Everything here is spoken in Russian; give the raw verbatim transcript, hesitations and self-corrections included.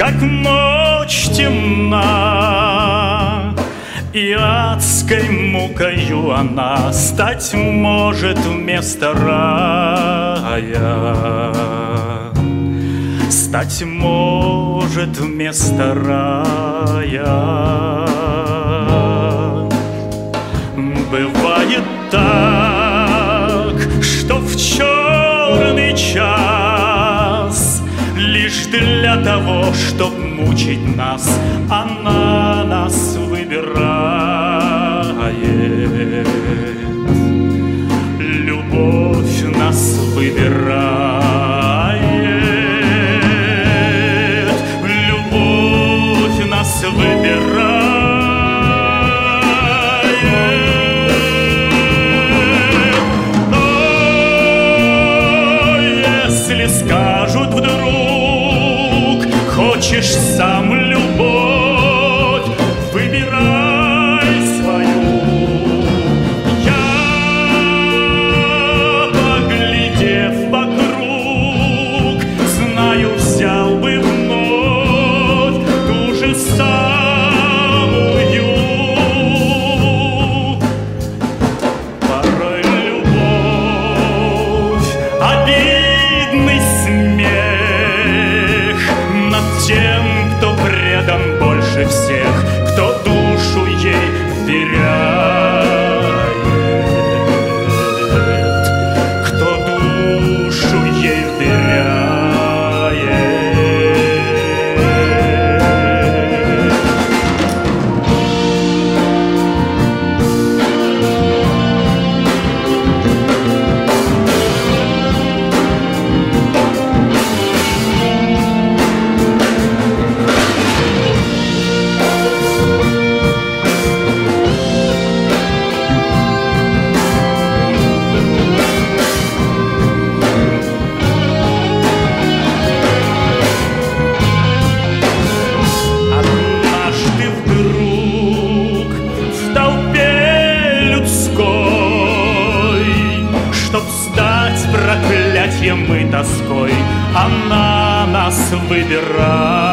как ночь темна, и адской мукою она стать может вместо рая. Стать может вместо рая. Бывает так, что в черный час лишь для того, чтоб мучить нас, она нас выбирает. Любовь нас выбирает. Любовь нас выбирает. Скажут вдруг, хочешь сам любовь, выбирай свою. Я, поглядев вокруг, знаю, взял бы вновь ту же самую. Порой любовь обидный смех над тем, кто предан больше всех, кто душу ей вверяет, кто душу ей вверяет. Проклятьем и тоской она нас выбирает.